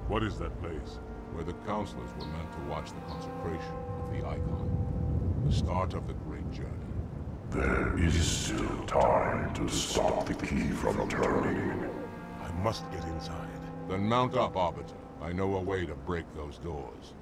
What is that place? Where the counselors were meant to watch the consecration of the icon. The start of the great journey. There is still time to stop the key from turning. I must get inside. Then mount up, Arbiter. I know a way to break those doors.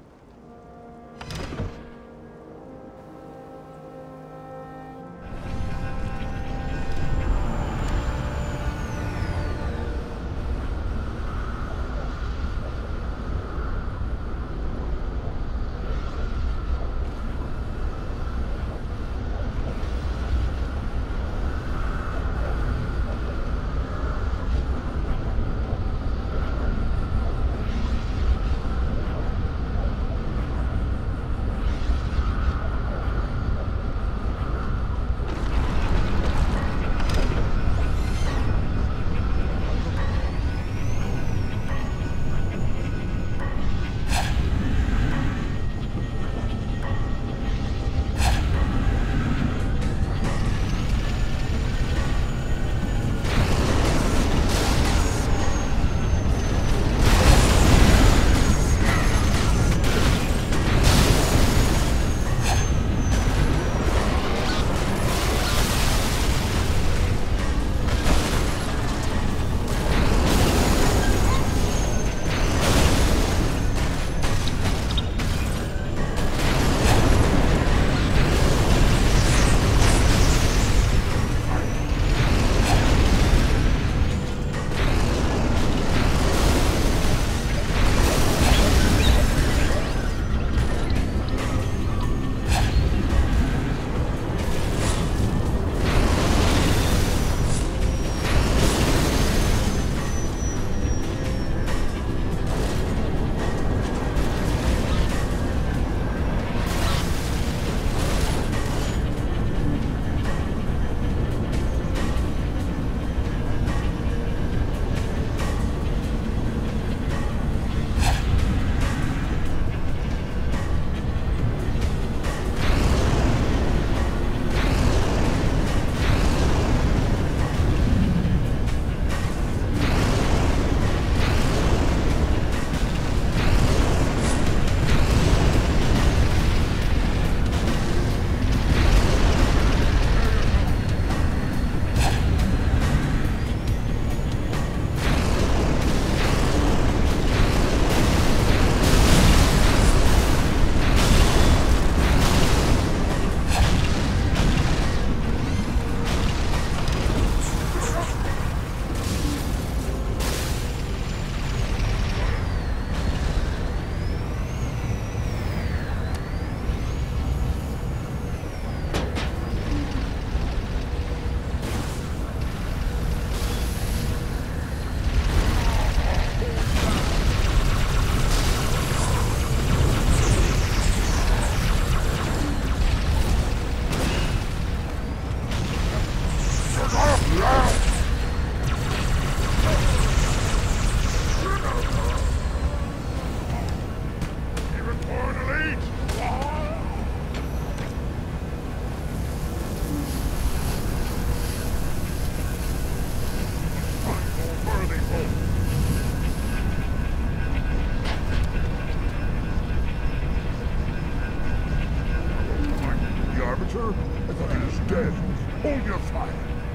Hold your fire.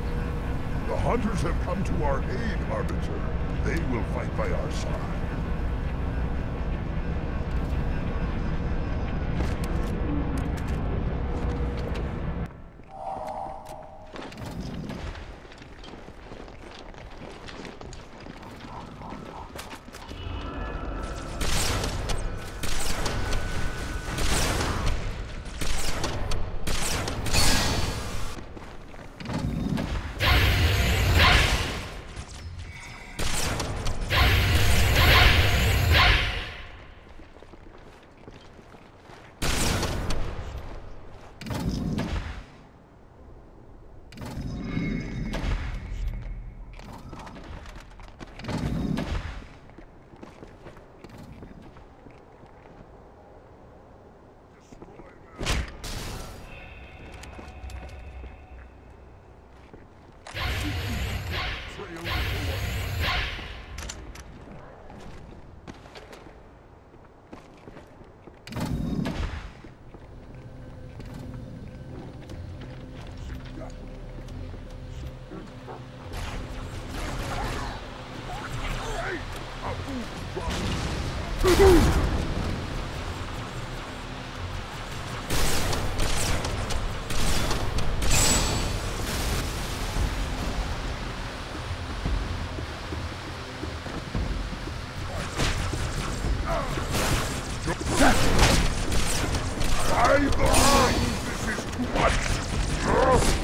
The hunters have come to our aid, Arbiter. They will fight by our side. I believe this is too much.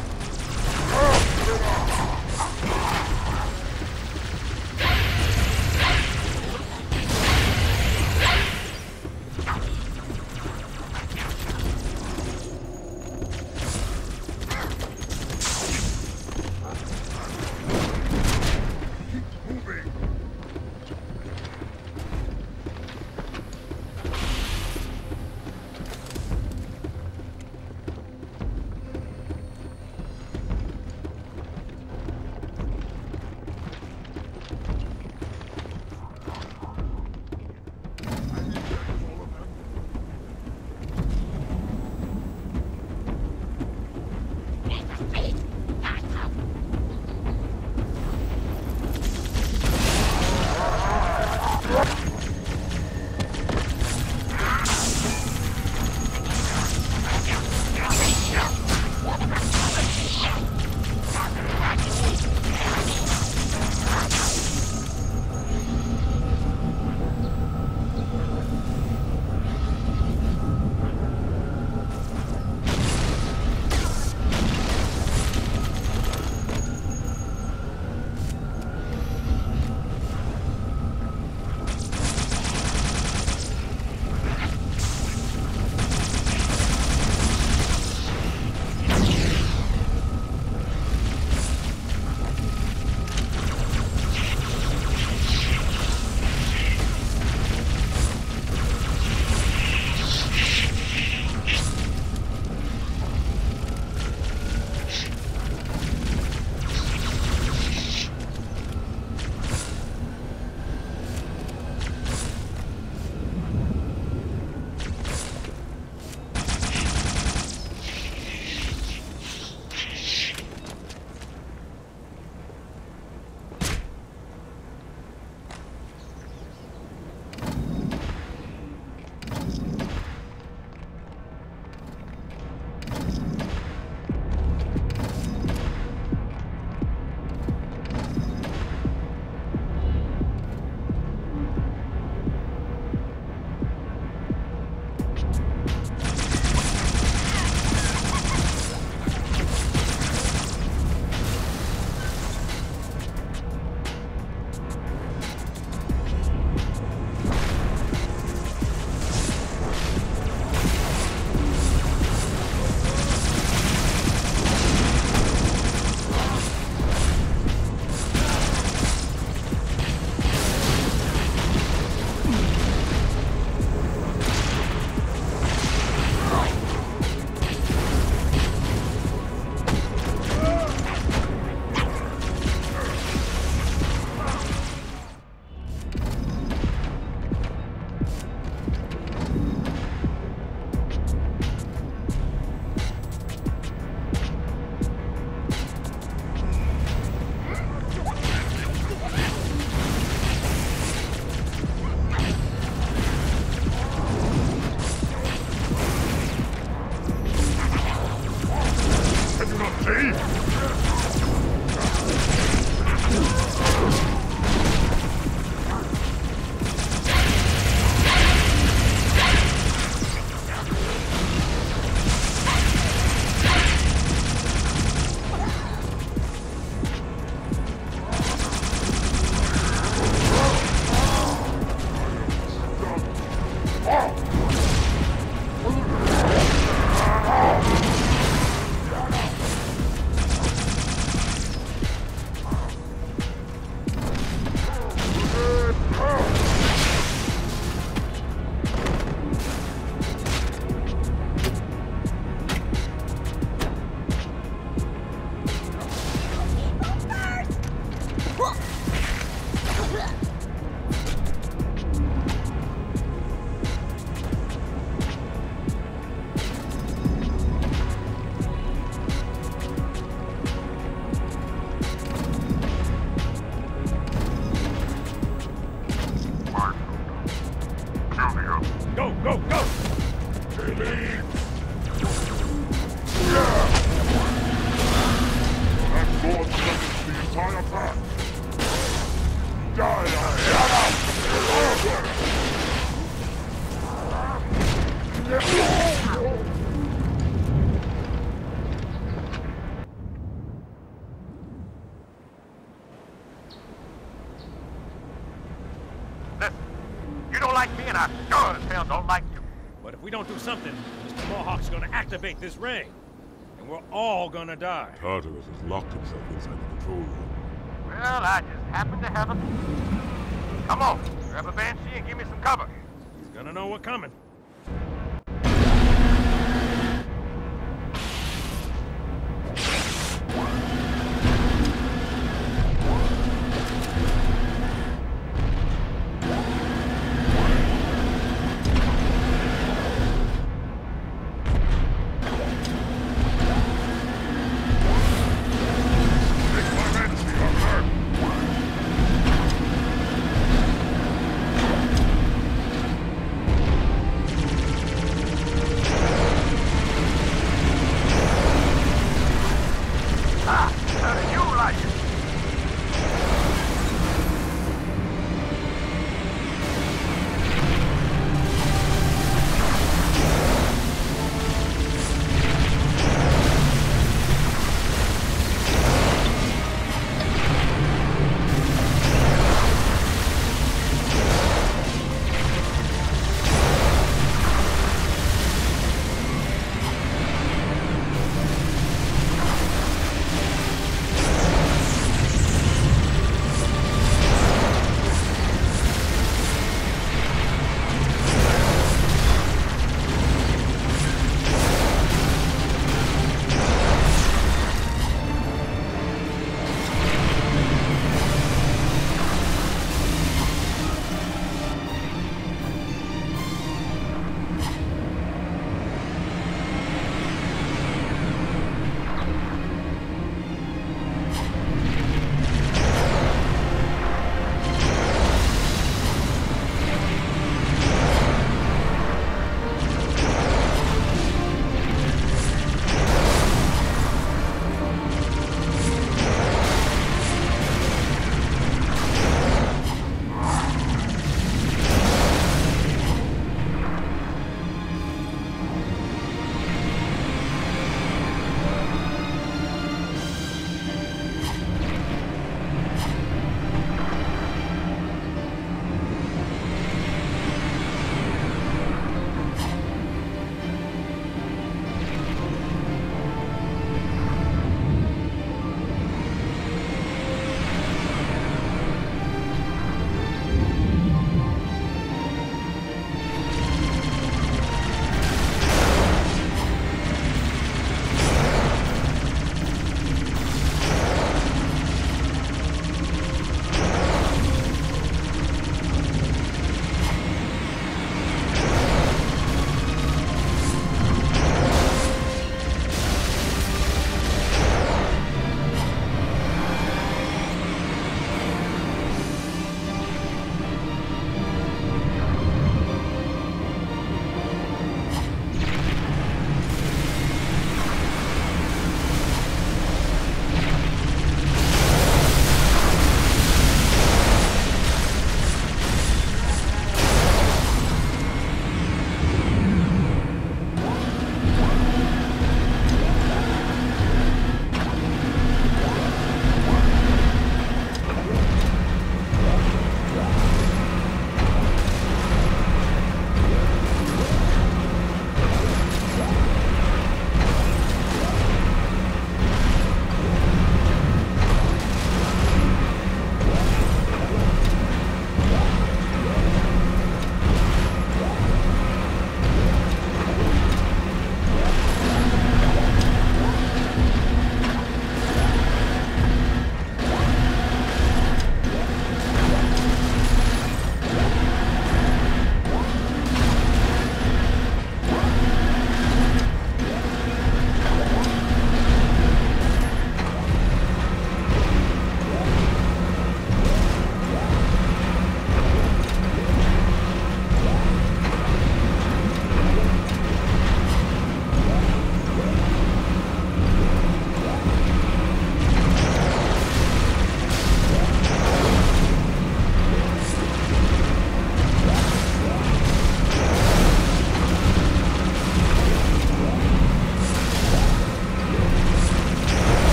like me, and I sure as hell don't like you. But if we don't do something, Mr. Mohawk's gonna activate this ring. And we're all gonna die. Tartarus has locked himself inside the control room. Well, I just happen to have a... Come on, grab a banshee and give me some cover. He's gonna know we're coming.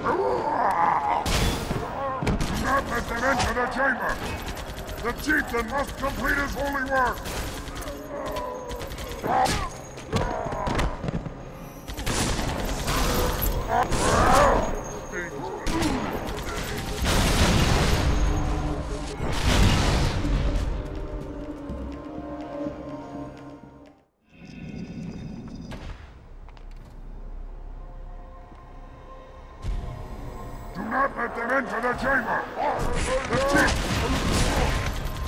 Not let them enter the chamber! The chieftain must complete his holy work! Do not let them enter the chamber! The chief!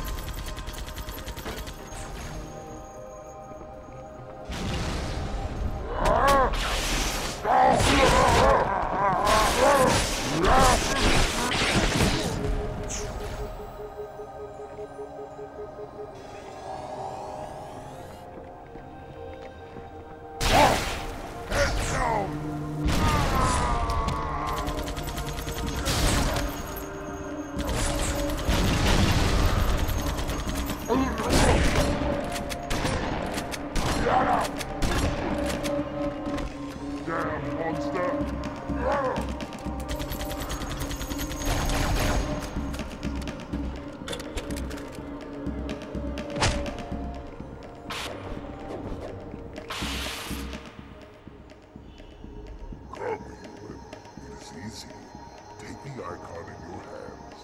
Damn monster! Come, human. It is easy. Take the icon in your hands.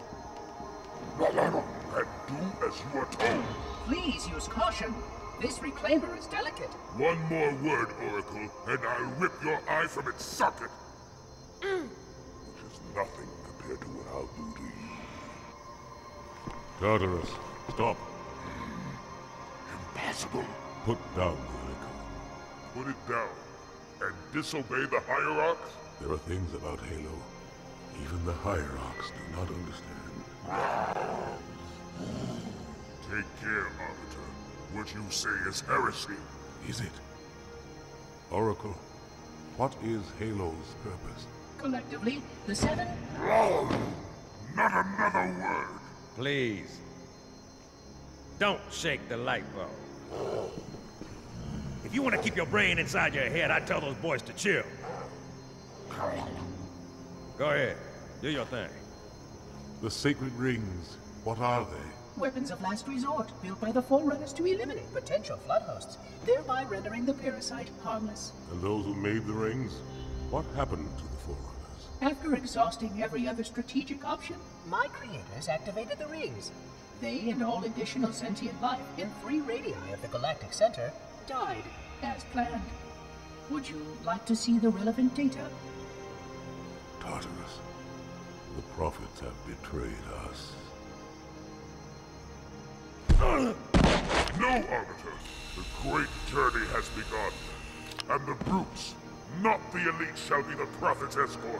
And do as you are told. Please use caution. This reclaimer is delicate. One more word, Oracle, and I'll rip your eye from its socket. Which is nothing compared to what I'll do to you. Tartarus, stop. Impossible. Put down the icon. Put it down and disobey the hierarchs? There are things about Halo even the hierarchs do not understand. Take care, Arbiter. What you say is heresy. Is it? Oracle, what is Halo's purpose? Collectively, the Seven... Not another word. Please. Don't shake the light bulb. If you want to keep your brain inside your head, I'd tell those boys to chill. Go ahead. Do your thing. The sacred rings, what are they? Weapons of last resort, built by the Forerunners to eliminate potential flood hosts, thereby rendering the parasite harmless. And those who made the rings? What happened to the Forerunners? After exhausting every other strategic option, my creators activated the rings. They and all additional sentient life in 3 radii of the galactic center died, as planned. Would you like to see the relevant data? Tartarus, the prophets have betrayed us. No, Arbiter. The great journey has begun. And the brutes, not the elite, shall be the prophet's escort.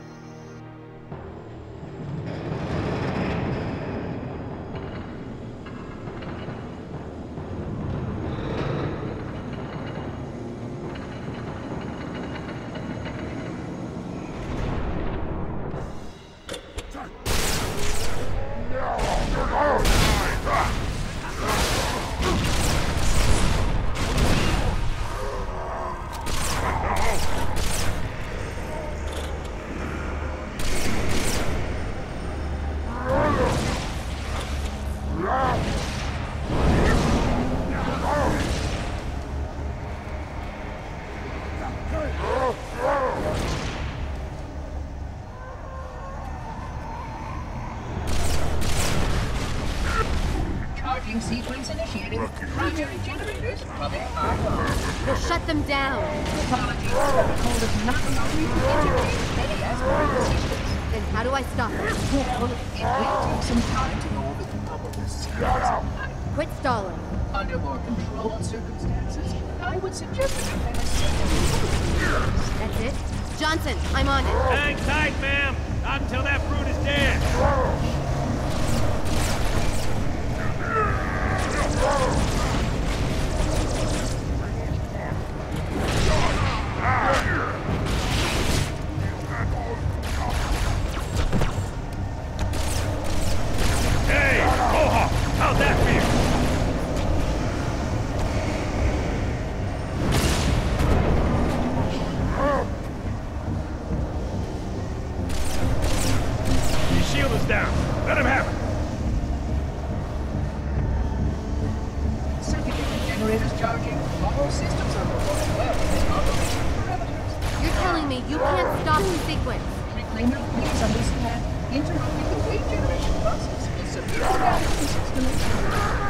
Charging sequence initiated. Primary generators running online. We'll shut them down. Apologies. Protocol does not allow me to integrate any aspect of the sequence. Then how do I stop it? Well, it will take some time to go over the probable sequence. Quit stalling. Under more controlled circumstances, I would suggest that you plan a simple... That's it? Johnson, I'm on it. Hang tight, ma'am. Not until that brute is dead. Hey, Mohawk, how'd that feel? down. Let him have it. Secondary generators charging. All systems are performing well within operational parameters. You're telling me you can't stop the sequence? Reclaimer, please understand. Interrupting the wave generation process will subdue the data to this installation.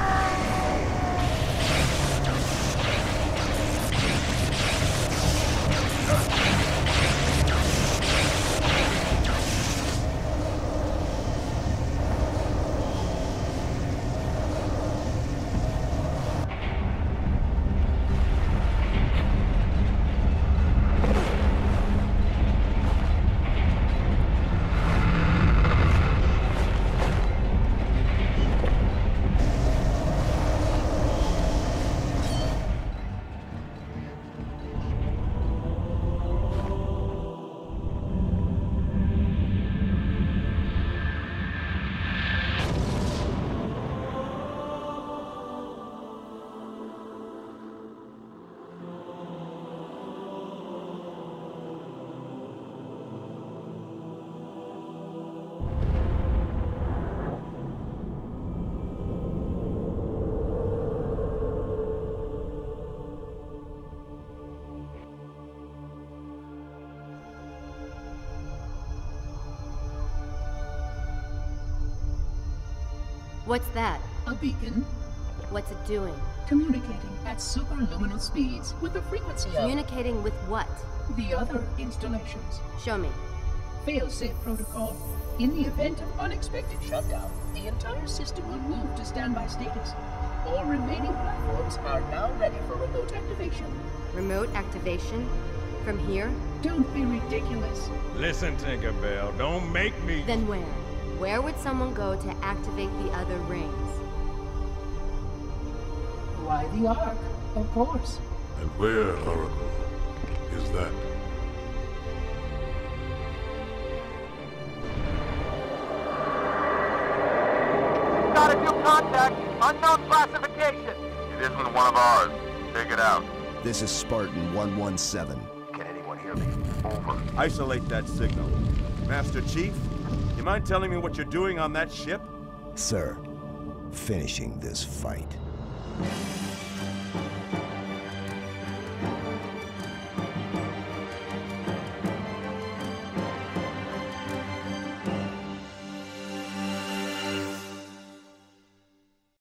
What's that? A beacon What's it doing? communicating at superluminal speeds with the frequency of Communicating with what? the other installations. Show me. Fail-safe protocol. In the event of unexpected shutdown, the entire system will move to standby status. All remaining platforms are now ready for remote activation. Remote activation? From here? Don't be ridiculous. Listen, Tinkerbell, don't make me... Then where? Where would someone go to activate the other rings? Why the Ark? Of course. And where, Oracle, is that? Got a new contact. Unknown classification. It isn't one of ours. Take it out. This is Spartan 117. Can anyone hear me? Over. Isolate that signal. Master Chief, you mind telling me what you're doing on that ship? Sir, finishing this fight.